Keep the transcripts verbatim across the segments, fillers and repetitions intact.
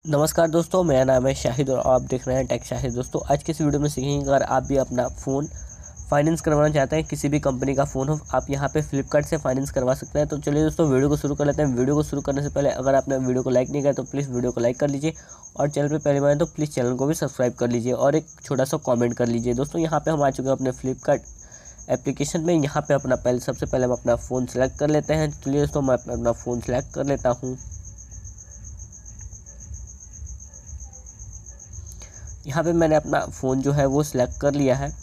नमस्कार दोस्तों, मेरा नाम है शाहिद और आप देख रहे हैं टेक शाहिद। दोस्तों, आज के इस वीडियो में सीखेंगे अगर आप भी अपना फ़ोन फाइनेंस करवाना चाहते हैं, किसी भी कंपनी का फ़ोन हो, आप यहां पे फ्लिपकार्ट से फाइनेंस करवा सकते हैं। तो चलिए दोस्तों, वीडियो को शुरू कर लेते हैं। वीडियो को शुरू करने से पहले अगर आपने वीडियो को लाइक नहीं किया तो प्लीज़ वीडियो को लाइक कर लीजिए और चैनल पर पहली बार आए तो प्लीज़ चैनल को भी सब्सक्राइब कर लीजिए और एक छोटा सा कॉमेंट कर लीजिए। दोस्तों, यहाँ पर हम आ चुके हैं अपने फ्लिपकार्ट एप्लीकेशन में। यहाँ पर अपना पहले सबसे पहले हम अपना फ़ोन सेलेक्ट कर लेते हैं। चलिए दोस्तों, मैं अपना अपना फ़ोन सेलेक्ट कर लेता हूँ। यहाँ पे मैंने अपना फ़ोन जो है वो सिलेक्ट कर लिया है।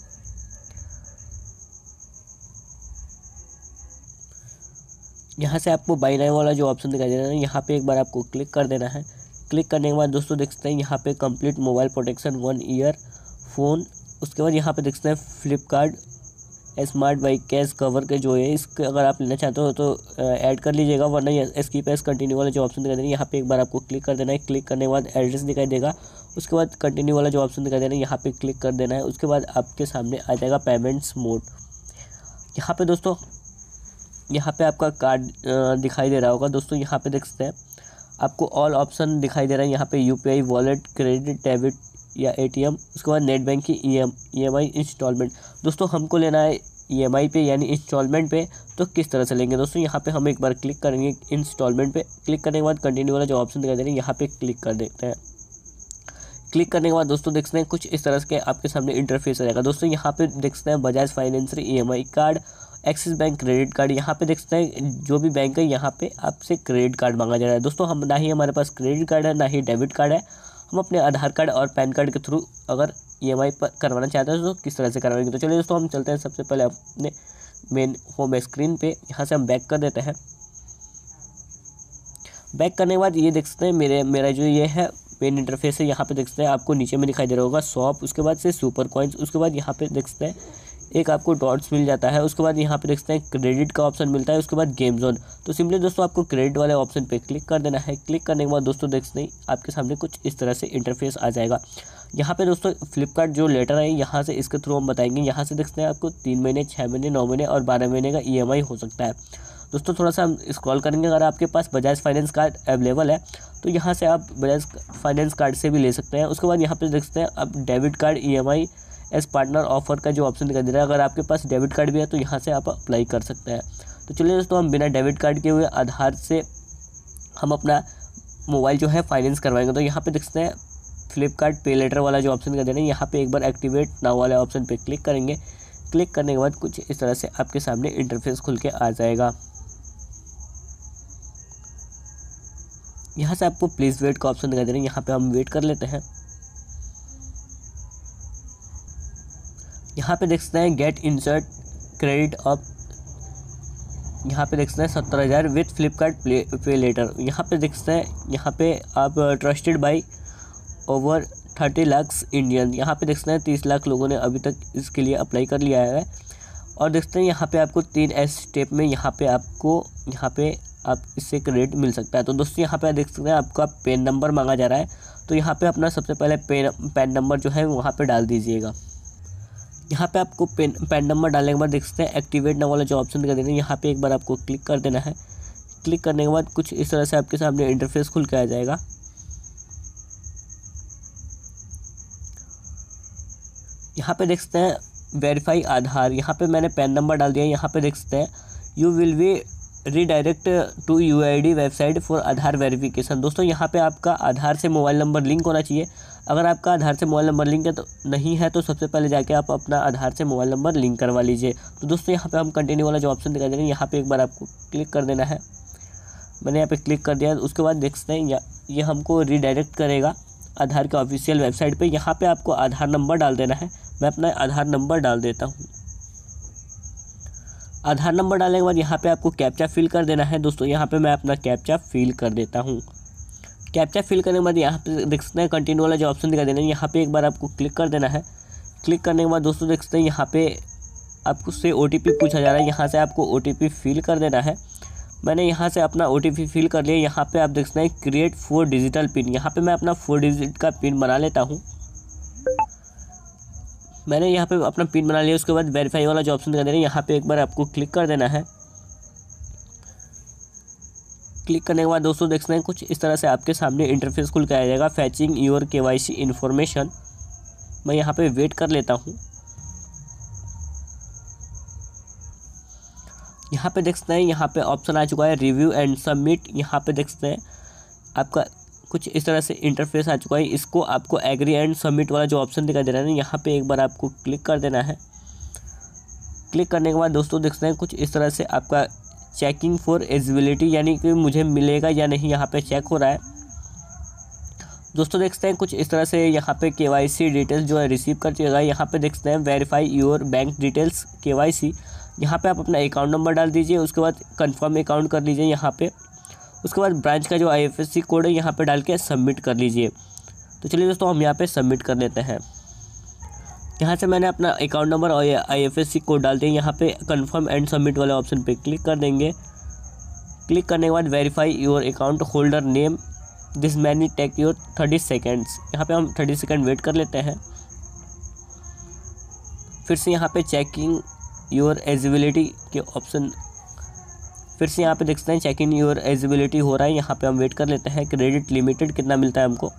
यहाँ से आपको बाय नाउ वाला जो ऑप्शन दिखाई दे रहा है, यहाँ पे एक बार आपको क्लिक कर देना है। क्लिक करने के बाद दोस्तों देख सकते हैं यहाँ पे complete mobile protection one year phone. उसके बाद यहाँ पे देख सकते हैं Flipkart smart buy cash cover के जो है, इसके अगर आप लेना चाहते हो तो ऐड कर लीजिएगा, वरना ये स्किप एस कंटिन्यू वाला जो ऑप्शन दिखाई दे रहा है यहाँ पे एक बार आपको क्लिक कर देना है। क्लिक करने के बाद एड्रेस दिखाई देगा। उसके बाद कंटिन्यू वाला जो ऑप्शन दिखाई दे रहा है यहाँ पे क्लिक कर देना है। उसके बाद आपके सामने आ जाएगा पेमेंट्स मोड। यहाँ पे दोस्तों यहाँ पे आपका कार्ड दिखाई दे रहा होगा। दोस्तों यहाँ पे देख सकते हैं आपको ऑल ऑप्शन दिखाई दे रहा है। यहाँ पे यूपीआई, वॉलेट, क्रेडिट, डेबिट या एटीएम। उसके बाद net banking, EM EMI, instalment. दोस्तों हमको लेना है ईएमआई पे यानी इंस्टॉलमेंट पे, तो किस तरह से लेंगे दोस्तों, यहाँ पे हम एक बार क्लिक करेंगे इंस्टॉलमेंट पे। क्लिक करने के बाद कंटिन्यू वाला जो ऑप्शन दिखाई दे रहा है यहाँ पे क्लिक कर देते हैं। क्लिक करने के बाद दोस्तों देख सकते हैं कुछ इस तरह के आपके सामने इंटरफेस आ जाएगा। दोस्तों यहाँ पे देख सकते हैं Bajaj finance EMI card, Axis bank credit card. यहाँ पे देख सकते हैं जो भी बैंक है यहाँ पे आपसे क्रेडिट कार्ड मांगा जा रहा है। दोस्तों हम ना ही हमारे पास क्रेडिट कार्ड है ना ही डेबिट कार्ड है। हम अपने आधार कार्ड और पैन कार्ड के थ्रू अगर ईएमआई पर करवाना चाहते हैं तो किस तरह से करवाएंगे। तो चलिए दोस्तों हम चलते हैं सबसे पहले अपने मेन होम स्क्रीन पे। यहाँ से हम बैक कर देते हैं। बैक करने के बाद ये देख सकते हैं मेरे मेरा जो ये है मेन इंटरफेस है। यहाँ पे देख सकते हैं आपको नीचे में दिखाई दे रहा होगा शॉप, उसके बाद से सुपर कॉइन्स। उसके बाद यहाँ पे देख सकते हैं एक आपको डॉट्स मिल जाता है। उसके बाद यहाँ पे देख सकते हैं क्रेडिट का ऑप्शन मिलता है। उसके बाद गेम जोन। तो सिंपली दोस्तों आपको क्रेडिट वाले ऑप्शन पे क्लिक कर देना है। क्लिक करने के बाद दोस्तों देख सकते हैं आपके सामने कुछ इस तरह से इंटरफेस आ जाएगा। यहाँ पे दोस्तों फ्लिपकार्ट जो लेटर है यहाँ से इसके थ्रू हम बताएंगे। यहाँ से देख सकते हैं आपको तीन महीने, छः महीने, नौ महीने और बारह महीने का ईएमआई हो सकता है। दोस्तों थोड़ा सा हम स्क्रॉल करेंगे, अगर आपके पास बजाज फाइनेंस कार्ड अवेलेबल है तो यहाँ से आप बजाज फाइनेंस कार्ड से भी ले सकते हैं। उसके बाद यहाँ पे देख सकते हैं आप debit card EMI as partner offer का जो ऑप्शन दिखाई दे रहा है, अगर आपके पास डेबिट कार्ड भी है तो यहाँ से आप अप्लाई कर सकते हैं। तो चलिए दोस्तों हम बिना डेबिट कार्ड के हुए आधार से हम अपना मोबाइल जो है फाइनेंस करवाएंगे। तो यहाँ पे देख सकते हैं फ्लिपकार्ट पे लेटर वाला जो ऑप्शन दिखाई दे रहा है यहाँ पे एक बार एक्टिवेट नाउ वाले ऑप्शन पे क्लिक करेंगे। क्लिक करने के बाद कुछ इस तरह से आपके सामने इंटरफेस खुल के आ जाएगा। यहाँ से आपको प्लीज़ वेट का ऑप्शन दिखाई दे रहा है, यहाँ पे हम वेट कर लेते हैं। यहाँ पे देख सकते हैं गेट इंसर्ट क्रेडिट ऑफ, यहाँ पे देख सकते हैं सत्तर हज़ार विथ फ्लिपकार्ट प्ले पे लेटर। यहाँ पे देख सकते हैं यहाँ पे आप trusted by over thirty lakh Indian. यहाँ पे देख सकते हैं तीस लाख लोगों ने अभी तक इसके लिए अप्लाई कर लिया है। और देखते हैं यहाँ पे आपको तीन एस स्टेप में यहाँ पे आपको यहाँ पे आप इससे क्रेडिट मिल सकता है। तो दोस्तों यहाँ पे देख सकते हैं आपका पेन नंबर मांगा जा रहा है, तो यहाँ पे अपना सबसे पहले पेन पैन नंबर जो है वहाँ पे डाल दीजिएगा। यहाँ पे आपको पेन पैन नंबर डालने के बाद देख सकते हैं एक्टिवेट नाउ वाला जो ऑप्शन दिखाई दे रहा है यहाँ पे एक बार आपको क्लिक कर देना है। क्लिक करने के बाद कुछ इस तरह से आपके सामने इंटरफेस खुल के आ जाएगा। यहाँ पे देख सकते हैं वेरीफाई आधार, यहाँ पे मैंने पैन नंबर डाल दिया। यहाँ पे देख सकते हैं you will be redirected to UID website for Aadhaar verification. दोस्तों यहाँ पे आपका आधार से मोबाइल नंबर लिंक होना चाहिए। अगर आपका आधार से मोबाइल नंबर लिंक है तो नहीं है तो सबसे पहले जाके आप अपना आधार से मोबाइल नंबर लिंक करवा लीजिए। तो दोस्तों यहाँ पे हम कंटिन्यू वाला जो ऑप्शन दिखाई दे रहा है यहाँ पे एक बार आपको क्लिक कर देना है। मैंने यहाँ पे क्लिक कर दिया। उसके बाद देख सकते हैं ये हमको रीडायरेक्ट करेगा आधार के ऑफिशियल वेबसाइट पर। यहाँ पर आपको आधार नंबर डाल देना है। मैं अपना आधार नंबर डाल देता हूँ। आधार नंबर डालने के बाद यहाँ पे आपको कैप्चा फिल कर देना है। दोस्तों यहाँ पे मैं अपना कैप्चा फिल कर देता हूँ। कैप्चा फिल करने के बाद यहाँ पे देख सकते हैं कंटिन्यू वाला जो ऑप्शन दिखाई दे रहा है यहाँ पे एक बार आपको क्लिक कर देना है। क्लिक करने के बाद दोस्तों देख सकते हैं यहाँ पे आपको से ओटीपी पूछा जा रहा है, यहाँ से आपको ओटीपी फिल कर देना है। मैंने यहाँ से अपना ओटीपी फिल कर लिया। यहाँ पर आप देख सकते हैं क्रिएट फोर डिजिटल पिन, यहाँ पर मैं अपना फोर डिजिट का पिन बना लेता हूँ। मैंने यहाँ पे अपना पिन बना लिया। उसके बाद वेरीफाई वाला जो ऑप्शन दिखा दे रहा है यहाँ पे एक बार आपको क्लिक कर देना है। क्लिक करने के बाद दोस्तों देख सकते हैं कुछ इस तरह से आपके सामने इंटरफेस खुल के आ जाएगा, फैचिंग योर केवाईसी इन्फॉर्मेशन। मैं यहाँ पे वेट कर लेता हूँ। यहाँ पे देख सकते हैं यहाँ पे ऑप्शन आ चुका है रिव्यू एंड सबमिट। यहाँ पे देख सकते हैं आपका कुछ इस तरह से इंटरफेस आ चुका है। इसको आपको एग्री एंड सबमिट वाला जो ऑप्शन दिखाई दे रहा है ना, यहाँ पे एक बार आपको क्लिक कर देना है। क्लिक करने के बाद दोस्तों देख सकते हैं कुछ इस तरह से आपका चेकिंग फॉर एलिजिबिलिटी, यानी कि मुझे मिलेगा या नहीं, यहाँ पे चेक हो रहा है। दोस्तों देख सकते हैं कुछ इस तरह से यहाँ पे केवाईसी डिटेल्स जो है रिसीव कर चुका है। यहाँ पे देख सकते हैं verify your bank details KYC. यहाँ पे आप अपना अकाउंट नंबर डाल दीजिए, उसके बाद कंफर्म अकाउंट कर लीजिए यहाँ पे। उसके बाद ब्रांच का जो आईएफएससी कोड है यहाँ पे डाल के सबमिट कर लीजिए। तो चलिए दोस्तों हम यहाँ पे सबमिट कर देते हैं। यहाँ से मैंने अपना अकाउंट नंबर और आईएफएससी कोड डालते हैं। यहाँ पे कंफर्म एंड सबमिट वाले ऑप्शन पे क्लिक कर देंगे। क्लिक करने के बाद verify your account holder name, this many take your thirty seconds. यहाँ पे हम थर्टी सेकेंड वेट कर लेते हैं। फिर से यहाँ पे चेकिंग योर एलिजिबिलिटी के ऑप्शन, फिर से यहाँ पे देख सकते हैं चेक इन योर एलिजिबिलिटी हो रहा है। यहाँ पे हम वेट कर लेते हैं। क्रेडिट लिमिटेड कितना मिलता है हमको।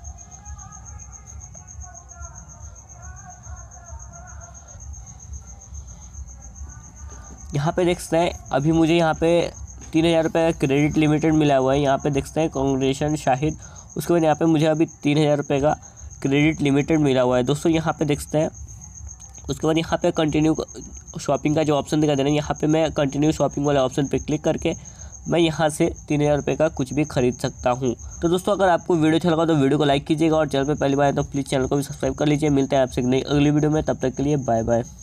यहाँ पे देख सकते हैं अभी मुझे यहाँ पे तीन हज़ार रुपये का क्रेडिट लिमिटेड मिला हुआ है। यहाँ पे देख सकते हैं कांग्रेचुलेशन शाहिद। उसके बाद यहाँ पे मुझे अभी तीन हज़ार रुपये का क्रेडिट लिमिटेड मिला हुआ है दोस्तों। यहाँ पे देख सकते हैं उसके बाद यहाँ पे कंटिन्यू शॉपिंग का जो ऑप्शन दिखा दे रहा है, यहाँ पे मैं कंटिन्यू शॉपिंग वाले ऑप्शन पे क्लिक करके मैं यहाँ से तीन हज़ार रुपये का कुछ भी खरीद सकता हूँ। तो दोस्तों अगर आपको वीडियो अच्छा लगा तो वीडियो को लाइक कीजिएगा और चैनल पे पहली बार है तो प्लीज़ चैनल को भी सब्सक्राइब कर लीजिए। मिलते हैं आपसे एक नई अगली वीडियो में, तब तक के लिए बाय बाय।